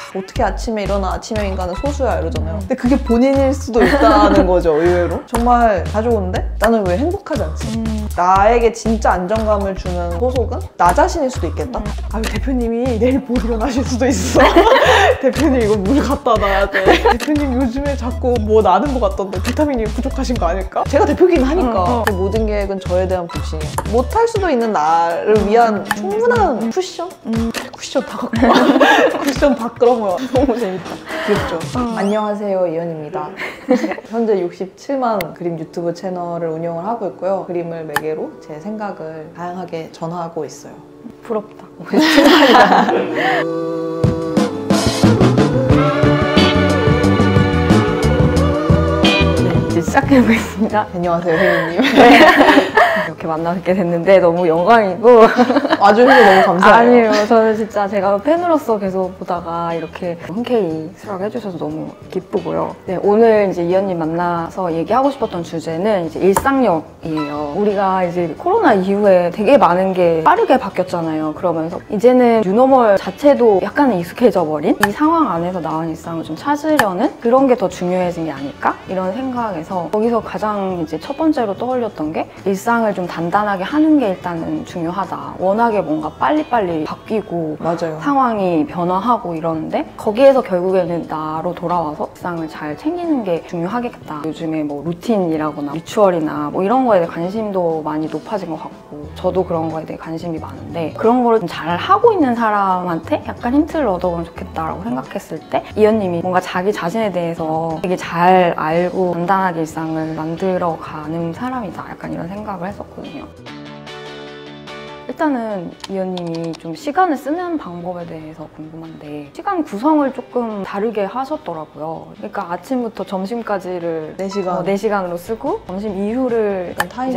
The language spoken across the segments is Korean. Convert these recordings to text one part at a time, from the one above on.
어떻게 아침에 일어나 아침형 인간은 소수야 이러잖아요. 근데 그게 본인일 수도 있다는 거죠, 의외로. 정말 다 좋은데 나는 왜 행복하지 않지? 나에게 진짜 안정감을 주는 소속은 나 자신일 수도 있겠다. 아유, 대표님이 내일 못 일어나실 수도 있어. 대표님 이거 물 갖다 놔야 돼. 대표님 요즘에 자꾸 뭐 나는 것 같던데 비타민이 부족하신 거 아닐까? 제가 대표긴 하니까. 모든 계획은 저에 대한 불신이에요. 못할 수도 있는 나를 위한 충분한 쿠션? 쿠션 다 갖고 와. 쿠션 다 끌어모아. 너무 재밌다. 귀엽죠? 안녕하세요, 이현입니다. 현재 67만 그림 유튜브 채널을 운영을 하고 있고요. 그림을 매개로 제 생각을 다양하게 전하고 있어요. 부럽다. 이제 시작해보겠습니다. 안녕하세요, 혜인님. 네. 이렇게 만나게 됐는데 너무 영광이고 와주셔서 너무 감사해요. 아니에요. 저는 진짜 제가 팬으로서 계속 보다가 이렇게 흔쾌히 수락해 주셔서 너무 기쁘고요. 네, 오늘 이제 이현님 만나서 얘기하고 싶었던 주제는 이제 일상력이에요. 우리가 이제 코로나 이후에 되게 많은 게 빠르게 바뀌었잖아요. 그러면서 이제는 뉴노멀 자체도 약간 익숙해져 버린 이 상황 안에서 나은 일상을 좀 찾으려는 그런 게 더 중요해진 게 아닐까? 이런 생각에서 거기서 가장 이제 첫 번째로 떠올렸던 게 일상을 좀 단단하게 하는 게 일단은 중요하다. 워낙에 뭔가 빨리빨리 바뀌고 맞아요. 상황이 변화하고 이러는데 거기에서 결국에는 나로 돌아와서 일상을 잘 챙기는 게 중요하겠다. 요즘에 뭐 루틴이라거나 리추얼이나 뭐 이런 거에 대해 관심도 많이 높아진 것 같고 저도 그런 거에 대해 관심이 많은데 그런 거를 좀 잘 하고 있는 사람한테 약간 힌트를 얻어보면 좋겠다라고 생각했을 때 이현님이 뭔가 자기 자신에 대해서 되게 잘 알고 단단하게 일상을 만들어가는 사람이다. 약간 이런 생각을 했었거든요. 일단은 이현님이 좀 시간을 쓰는 방법에 대해서 궁금한데 시간 구성을 조금 다르게 하셨더라고요. 그러니까 아침부터 점심까지를 4시간. 4시간으로 쓰고 점심 이후를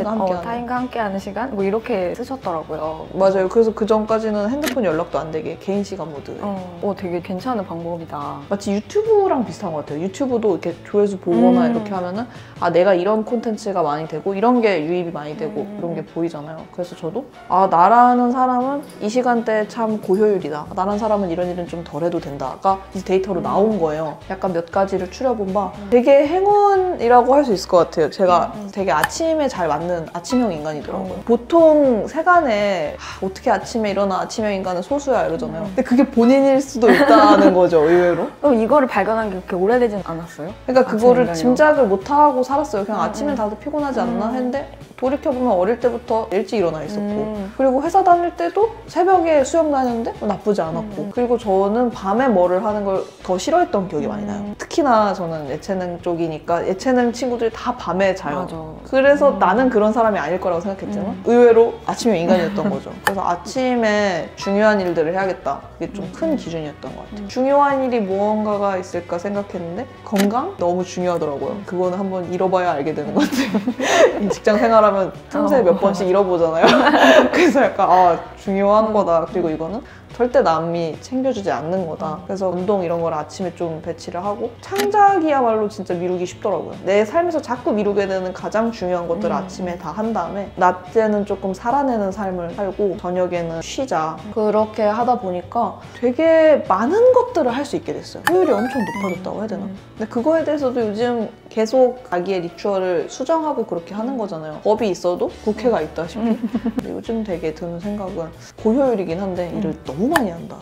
타인과 함께하는 시간? 뭐 이렇게 쓰셨더라고요. 맞아요. 그래서 그 전까지는 핸드폰 연락도 안 되게 개인 시간 모드. 되게 괜찮은 방법이다. 마치 유튜브랑 비슷한 것 같아요. 유튜브도 이렇게 조회수 보거나 이렇게 하면은 아 내가 이런 콘텐츠가 많이 되고 이런 게 유입이 많이 되고 이런 게 보이잖아요. 그래서 저도 아 나라는 사람은 이 시간대에 참 고효율이다. 나라는 사람은 이런 일은 좀 덜 해도 된다가 이 데이터로 나온 거예요. 약간 몇 가지를 추려본 바 되게 행운이라고 할 수 있을 것 같아요. 제가 되게 아침에 잘 맞는 아침형 인간이더라고요. 보통 세간에 어떻게 아침에 일어나 아침형 인간은 소수야 이러잖아요. 근데 그게 본인일 수도 있다는 거죠, 의외로. 그럼 이거를 발견한 게 그렇게 오래되진 않았어요? 그러니까 그거를 짐작을 못하고 살았어요. 그냥 아침엔 다들 피곤하지 않나 했는데 돌이켜보면 어릴 때부터 일찍 일어나 있었고 그리고 회사 다닐 때도 새벽에 수영 다녔는데 나쁘지 않았고 그리고 저는 밤에 뭐를 하는 걸 더 싫어했던 기억이 많이 나요. 특히나 저는 예체능 쪽이니까 예체능 친구들이 다 밤에 자요. 맞아. 그래서 나는 그런 사람이 아닐 거라고 생각했지만 의외로 아침형 인간이었던 거죠. 그래서 아침에 중요한 일들을 해야겠다. 그게 좀 큰 기준이었던 것 같아요. 중요한 일이 무언가가 있을까 생각했는데 건강? 너무 중요하더라고요. 그거는 한번 잃어봐야 알게 되는 것 같아요. 직장 생활하면 틈새 몇 번씩 잃어보잖아요. 그래서 약간 아 중요한 거다. 그리고 이거는 절대 남이 챙겨주지 않는 거다. 그래서 운동 이런 걸 아침에 좀 배치를 하고 창작이야말로 진짜 미루기 쉽더라고요. 내 삶에서 자꾸 미루게 되는 가장 중요한 것들을 아침에 다 한 다음에 낮에는 조금 살아내는 삶을 살고 저녁에는 쉬자. 그렇게 하다 보니까 되게 많은 것들을 할 수 있게 됐어요. 효율이 엄청 높아졌다고 해야 되나? 근데 그거에 대해서도 요즘 계속 자기의 리추얼을 수정하고 그렇게 하는 거잖아요. 법이 있어도 국회가 있다시피. 근데 요즘 되게 드는 생각은 고효율이긴 한데 일을 너무 많이 한다.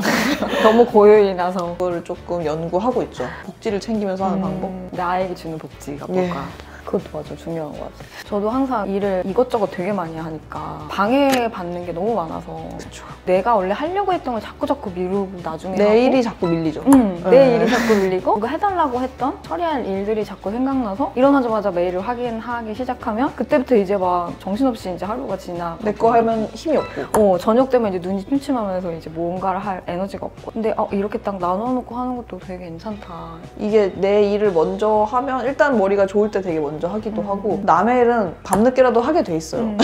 너무 고요이라서 그거를 조금 연구하고 있죠. 복지를 챙기면서 하는 방법. 나에게 주는 복지가 뭘까? 그것도 맞아, 중요한 것 같아요. 저도 항상 일을 이것저것 되게 많이 하니까 방해받는 게 너무 많아서 그쵸. 내가 원래 하려고 했던 걸 자꾸 미루고 나중에 내 일이 하고 자꾸 밀리죠. 내 일이 자꾸 밀리고 뭔가 해달라고 했던 처리할 일들이 자꾸 생각나서 일어나자마자 메일을 확인하기 시작하면 그때부터 이제 막 정신없이 이제 하루가 지나 내 거 하면 힘이 없고 저녁 되면 이제 눈이 침침하면서 이제 뭔가를 할 에너지가 없고 근데 이렇게 딱 나눠놓고 하는 것도 되게 괜찮다. 이게 내 일을 먼저 하면 일단 머리가 좋을 때 되게 먼저 하기도 하고 남의 일은 밤늦게라도 하게 돼 있어요.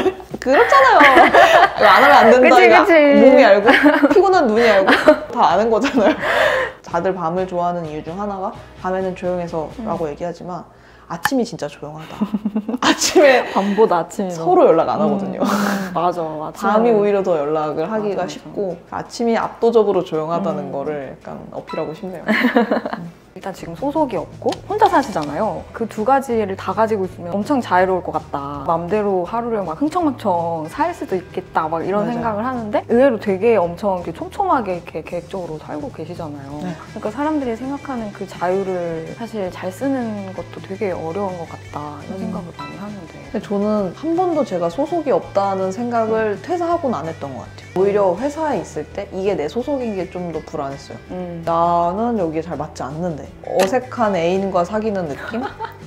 그렇잖아요. 안 하면 안 된다. 그치. 몸이 알고 피곤한 눈이 알고 다 아는 거잖아요. 다들 밤을 좋아하는 이유 중 하나가 밤에는 조용해서 라고 얘기하지만 아침이 진짜 조용하다. 아침에 밤보다 아침이 서로 연락 안 하거든요. 맞아. 밤이 오히려 더 연락을 하기가 맞아. 쉽고 아침이 압도적으로 조용하다는 거를 약간 어필하고 싶네요. 일단 지금 소속이 없고 혼자 사시잖아요. 그 두 가지를 다 가지고 있으면 엄청 자유로울 것 같다. 마음대로 하루를 막 흥청망청 살 수도 있겠다. 막 이런 맞아요. 생각을 하는데 의외로 되게 엄청 이렇게 촘촘하게 이렇게 계획적으로 살고 계시잖아요. 네. 그러니까 사람들이 생각하는 그 자유를 사실 잘 쓰는 것도 되게 어려운 것 같다. 이런 생각을 많이 하는데. 근데 저는 한 번도 제가 소속이 없다는 생각을 퇴사하고는 안 했던 것 같아요. 오히려 회사에 있을 때 이게 내 소속인 게 좀 더 불안했어요. 나는 여기에 잘 맞지 않는데 어색한 애인과 사귀는 느낌?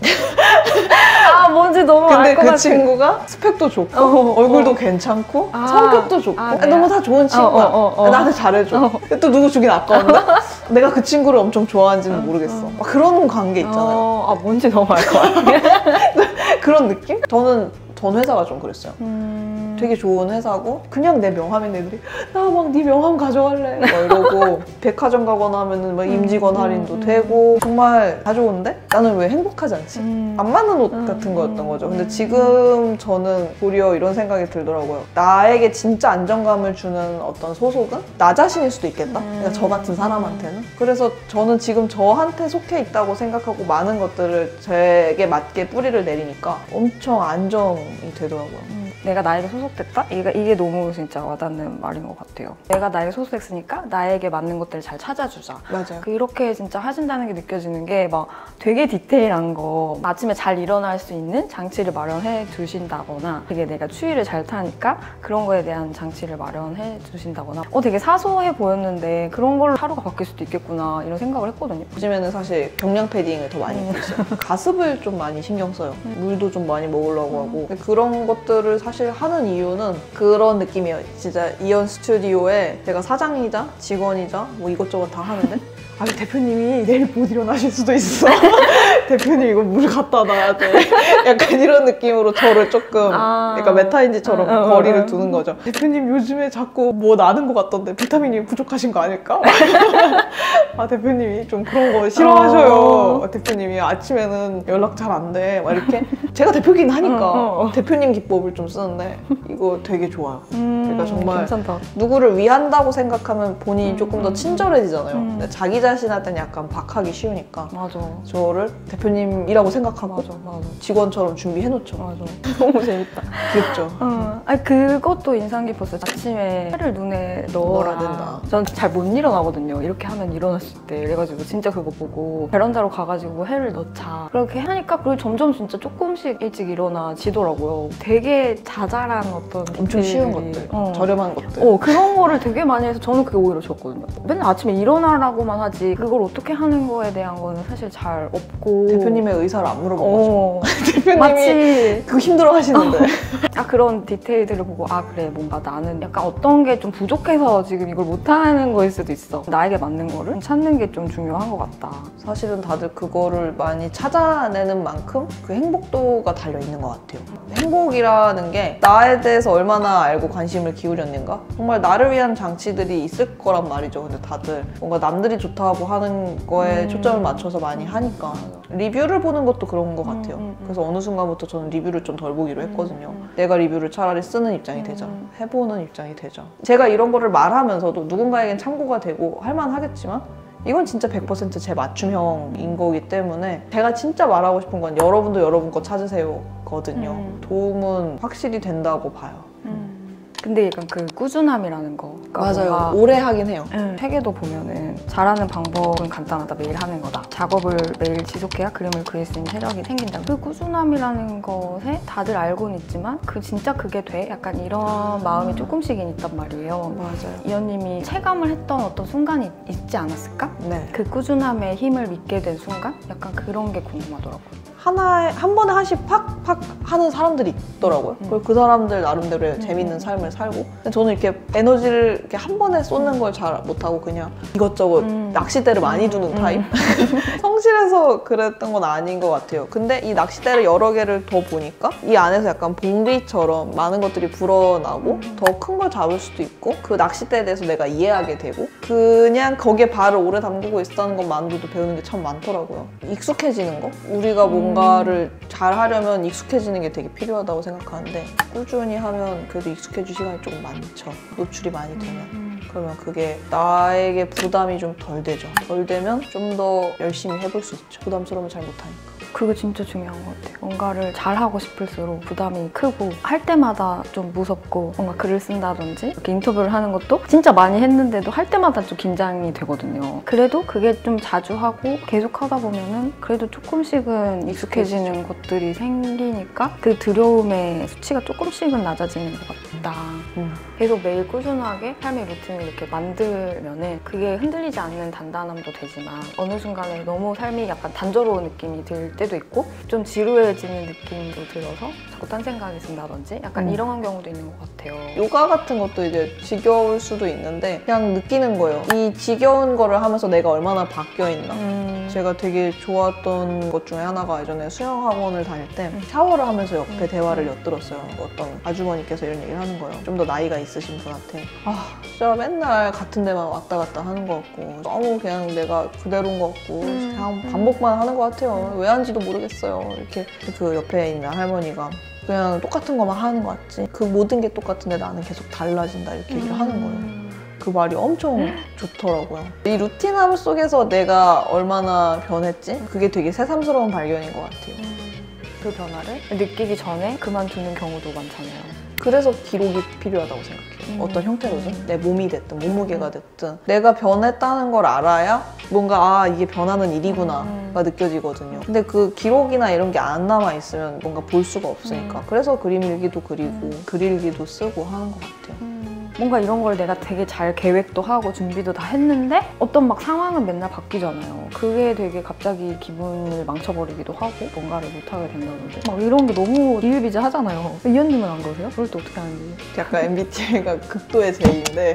아 뭔지 너무 근데 알 것 그 같아. 친구가 스펙도 좋고 얼굴도 괜찮고 성격도 좋고 네. 너무 다 좋은 친구야. 나한테 잘해줘. 근데 또 누구 주긴 아까운데 내가 그 친구를 엄청 좋아하는지는 모르겠어. 막 그런 관계 있잖아요. 아 뭔지 너무 알 것 같아. 그런 느낌? 저는 전 회사가 좀 그랬어요. 되게 좋은 회사고 그냥 내 명함인 애들이 나 막 네 명함 가져갈래 막 이러고 백화점 가거나 하면은 막 임직원 할인도 되고 정말 다 좋은데 나는 왜 행복하지 않지? 안 맞는 옷 같은 거였던 거죠. 근데 지금 저는 도리어 이런 생각이 들더라고요. 나에게 진짜 안정감을 주는 어떤 소속은 나 자신일 수도 있겠다. 그러니까 저 같은 사람한테는. 그래서 저는 지금 저한테 속해 있다고 생각하고 많은 것들을 제게 맞게 뿌리를 내리니까 엄청 안정이 되더라고요. 내가 나에게 소속됐다? 이게 너무 진짜 와닿는 말인 것 같아요. 내가 나에게 소속됐으니까 나에게 맞는 것들을 잘 찾아주자. 맞아요. 그렇게 진짜 하신다는 게 느껴지는 게 막 되게 디테일한 거 아침에 잘 일어날 수 있는 장치를 마련해 두신다거나 되게 내가 추위를 잘 타니까 그런 거에 대한 장치를 마련해 두신다거나 되게 사소해 보였는데 그런 걸로 하루가 바뀔 수도 있겠구나 이런 생각을 했거든요. 요즘에는 사실 경량 패딩을 더 많이 입고 있어요. 가습을 좀 많이 신경 써요. 물도 좀 많이 먹으려고 하고. 근데 그런 것들을 사실 하는 이유는 그런 느낌이에요. 진짜 이연 스튜디오에 제가 사장이자 직원이자 뭐 이것저것 다 하는데 대표님이 내일 못 일어나실 수도 있어. 대표님 이거 물 갖다 놔야 돼. 약간 이런 느낌으로 저를 조금 약간 메타인지처럼 거리를 두는 거죠. 대표님 요즘에 자꾸 뭐 나는 것 같던데 비타민이 부족하신 거 아닐까? 대표님이 좀 그런 거 싫어하셔요. 대표님이 아침에는 연락 잘 안 돼. 막 이렇게 제가 대표긴 하니까 대표님 기법을 좀 쓰는데 이거 되게 좋아요. 그러니까 정말 괜찮다. 누구를 위한다고 생각하면 본인이 조금 더 친절해지잖아요. 근데 자기 자신한테는 약간 박하기 쉬우니까 맞아. 저를 대표님이라고 생각하고 맞아. 직원처럼 준비해놓죠. 맞아. 너무 재밌다. 귀엽죠. 아니 그것도 인상 깊었어요. 아침에 해를 눈에 넣어라. 넣어야 된다. 전 잘 못 일어나거든요. 이렇게 하면 일어났을 때. 그래가지고 진짜 그거 보고 베란다로 가가지고 해를 넣자. 그렇게 하니까 그리고 점점 진짜 조금씩 일찍 일어나지더라고요. 되게 자잘한 어떤 엄청 쉬운 디테일들이. 것들, 저렴한 것들. 그런 거를 되게 많이 해서 저는 그게 오히려 좋았거든요. 맨날 아침에 일어나라고만 하지 그걸 어떻게 하는 거에 대한 거는 사실 잘 없고 대표님의 의사를 안 물어본 거죠. 대표님이 마치 그거 힘들어 하시는데. 그런 디테일들을 보고 그래 뭔가 나는 약간 어떤 게 좀 부족해서 지금 이걸 못하는 거일 수도 있어. 나에게 맞는 거를 찾는 게 좀 중요한 것 같다. 사실은 다들 그거를 많이 찾아내는 만큼 그 행복도가 달려있는 것 같아요. 행복이라는 게 나에 대해서 얼마나 알고 관심을 기울였는가? 정말 나를 위한 장치들이 있을 거란 말이죠. 근데 다들 뭔가 남들이 좋다고 하는 거에 초점을 맞춰서 많이 하니까 리뷰를 보는 것도 그런 것 같아요. 그래서 어느 순간부터 저는 리뷰를 좀 덜 보기로 했거든요. 내가 리뷰를 차라리 쓰는 입장이 되자. 해보는 입장이 되자. 제가 이런 거를 말하면서도 누군가에겐 참고가 되고 할만하겠지만 이건 진짜 100% 제 맞춤형인 거기 때문에 제가 진짜 말하고 싶은 건 여러분도 여러분 거 찾으세요 거든요. 도움은 확실히 된다고 봐요. 근데 약간 그 꾸준함이라는 거. 그러니까 맞아요. 오래 하긴 해요. 책에도 보면은 잘하는 방법은 간단하다. 매일 하는 거다. 작업을 매일 지속해야 그림을 그릴 수 있는 체력이 생긴다. 그 꾸준함이라는 것에 다들 알고는 있지만 진짜 그게 돼? 약간 이런 마음이 조금씩은 있단 말이에요. 맞아요. 이현님이 체감을 했던 어떤 순간이 있지 않았을까? 네. 그 꾸준함에 힘을 믿게 된 순간? 약간 그런 게 궁금하더라고요. 한 번에 하나씩 팍팍 하는 사람들이 있더라고요. 그리고 그 사람들 나름대로의 재밌는 삶을 살고. 근데 저는 이렇게 에너지를 이렇게 한 번에 쏟는 걸 잘 못하고 그냥 이것저것 낚싯대를 많이 두는 타입? 성실해서 그랬던 건 아닌 것 같아요. 근데 이 낚싯대를 여러 개를 더 보니까 이 안에서 약간 봉비처럼 많은 것들이 불어나고 더 큰 걸 잡을 수도 있고 그 낚싯대에 대해서 내가 이해하게 되고 그냥 거기에 발을 오래 담그고 있었다는 것만으로도 배우는 게 참 많더라고요. 익숙해지는 거? 우리가 뭔가 뭔가를 잘 하려면 익숙해지는 게 되게 필요하다고 생각하는데 꾸준히 하면 그래도 익숙해질 시간이 조금 많죠. 노출이 많이 되면. 그러면 그게 나에게 부담이 좀 덜 되죠. 덜 되면 좀 더 열심히 해볼 수 있죠. 부담스러우면 잘 못하니까. 그거 진짜 중요한 것 같아요. 뭔가를 잘하고 싶을수록 부담이 크고 할 때마다 좀 무섭고 뭔가 글을 쓴다든지 이렇게 인터뷰를 하는 것도 진짜 많이 했는데도 할 때마다 좀 긴장이 되거든요. 그래도 그게 좀 자주 하고 계속 하다 보면은 그래도 조금씩은 익숙해지는 것들이 생기니까 그 두려움의 수치가 조금씩은 낮아지는 것 같다. 계속 매일 꾸준하게 삶의 루틴을 이렇게 만들면은 그게 흔들리지 않는 단단함도 되지만 어느 순간에 너무 삶이 약간 단조로운 느낌이 들 때도 있고 좀 지루해지는 느낌도 들어서 자꾸 딴 생각이 든다든지 약간 이런 경우도 있는 것 같아요. 요가 같은 것도 이제 지겨울 수도 있는데 그냥 느끼는 거예요. 이 지겨운 거를 하면서 내가 얼마나 바뀌어 있나. 제가 되게 좋았던 것 중에 하나가 예전에 수영학원을 다닐 때 샤워를 하면서 옆에 대화를 엿들었어요. 어떤 아주머니께서 이런 얘기를 하는 거예요. 좀 더 나이가 있으신 분한테 진짜 맨날 같은 데만 왔다 갔다 하는 것 같고 너무 그냥 내가 그대로인 것 같고 그냥 반복만 하는 것 같아요. 왜 하는지도 모르겠어요. 이렇게 그 옆에 있는 할머니가 그냥 똑같은 것만 하는 것 같지 그 모든 게 똑같은데 나는 계속 달라진다 이렇게 얘기를 하는 거예요. 그 말이 엄청 좋더라고요. 이 루틴함 속에서 내가 얼마나 변했지? 그게 되게 새삼스러운 발견인 것 같아요. 그 변화를 느끼기 전에 그만두는 경우도 많잖아요. 그래서 기록이 필요하다고 생각해요. 어떤 형태로든 내 몸이 됐든 몸무게가 됐든 내가 변했다는 걸 알아야 뭔가 이게 변하는 일이구나가 느껴지거든요. 근데 그 기록이나 이런 게 안 남아있으면 뭔가 볼 수가 없으니까 그래서 그림 일기도 그리고 글 일기도 쓰고 하는 것 같아요. 뭔가 이런 걸 내가 되게 잘 계획도 하고 준비도 다 했는데 어떤 막 상황은 맨날 바뀌잖아요. 그게 되게 갑자기 기분을 망쳐버리기도 하고 뭔가를 못하게 된다던데 막 이런 게 너무 비일비재하잖아요. 이현님은 안 그러세요? 그럴 때 어떻게 하는지. 약간 MBTI가 극도의 J인데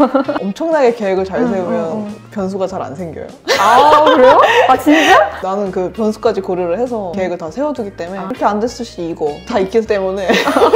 엄청나게 계획을 잘 세우면 변수가 잘 안 생겨요. 아 그래요? 아 진짜? 나는 그 변수까지 고려를 해서 계획을 다 세워두기 때문에 이렇게 안 됐을 시 이거 다 있기 때문에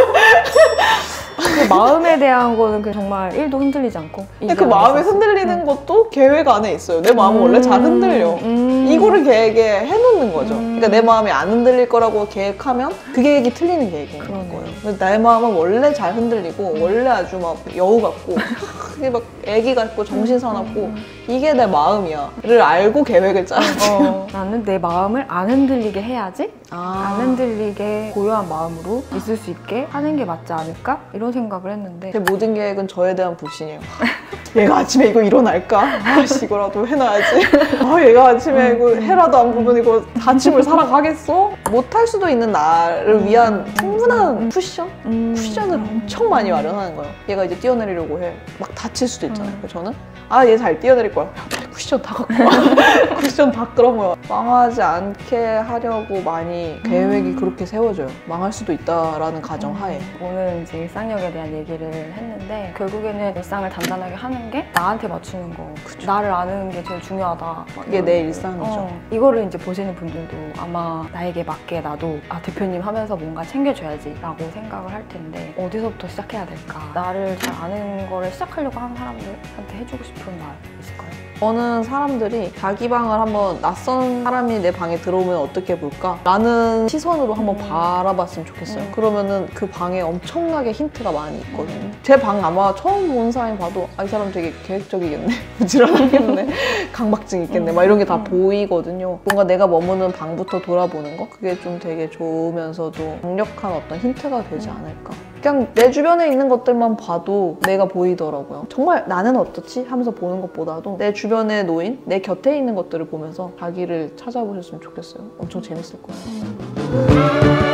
그 마음에 대한 거는 정말 1도 흔들리지 않고 근데 그 마음이 흔들리는 것도 계획 안에 있어요. 내 마음은 원래 잘 흔들려. 이거를 계획에 해놓는 거죠. 그러니까 내 마음이 안 흔들릴 거라고 계획하면 그 계획이 틀리는 계획인 거예요. 근데 나의 마음은 원래 잘 흔들리고 원래 아주 막 여우 같고 그게 막 애기 같고 정신사납고 이게 내 마음이야.를 알고 계획을 짜야지. 나는 내 마음을 안 흔들리게 해야지 안 흔들리게 고요한 마음으로 있을 수 있게 하는 게 맞지 않을까? 이런 생각을 했는데 제 모든 계획은 저에 대한 불신이에요. 얘가 아침에 이거 일어날까? 이거라도 해놔야지. 얘가 아침에 이거 해라도 안 보면 이거 아침을 살아가겠어? 못할 수도 있는 나를 위한 충분한 쿠션? 쿠션을 엄청 많이 마련하는 거예요. 얘가 이제 뛰어내리려고 해. 막 다칠 수도 있잖아요. 그래서 저는 얘 잘 뛰어내릴 거야. 쿠션 다 갖고 와. 쿠션 다 끌어모여. 망하지 않게 하려고 많이 계획이 그렇게 세워져요. 망할 수도 있다라는 가정하에. 오늘 이제 일상력에 대한 얘기를 했는데 결국에는 일상을 단단하게 하는 게 나한테 맞추는 거. 그쵸. 나를 아는 게 제일 중요하다. 그게 내 일상이죠. 이거를 이제 보시는 분들도 아마 나에게 맞게 나도 대표님 하면서 뭔가 챙겨줘야지 라고 생각을 할 텐데 어디서부터 시작해야 될까? 나를 잘 아는 거를 시작하려고 하는 사람들한테 해주고 싶은 말 있을까요? 저는 사람들이 자기 방을 한번 낯선 사람이 내 방에 들어오면 어떻게 볼까? 라는 시선으로 한번 바라봤으면 좋겠어요. 그러면은 그 방에 엄청나게 힌트가 많이 있거든요. 제 방 아마 처음 본 사람이 봐도 이 사람 되게 계획적이겠네, 부지런하겠네, 강박증 있겠네 막 이런 게 다 보이거든요. 뭔가 내가 머무는 방부터 돌아보는 거? 그게 좀 되게 좋으면서도 강력한 어떤 힌트가 되지 않을까? 그냥 내 주변에 있는 것들만 봐도 내가 보이더라고요. 정말 나는 어떻지? 하면서 보는 것보다도 내 주변에 놓인 내 곁에 있는 것들을 보면서 자기를 찾아보셨으면 좋겠어요. 엄청 재밌을 거예요.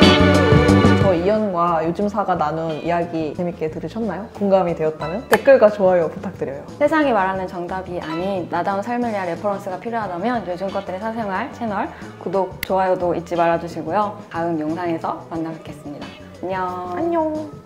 저 이현과 요즘사가 나눈 이야기 재밌게 들으셨나요? 공감이 되었다면 댓글과 좋아요 부탁드려요. 세상이 말하는 정답이 아닌 나다운 삶을 위한 레퍼런스가 필요하다면 요즘 것들의 사생활 채널 구독, 좋아요도 잊지 말아주시고요. 다음 영상에서 만나 뵙겠습니다. 안녕. 안녕.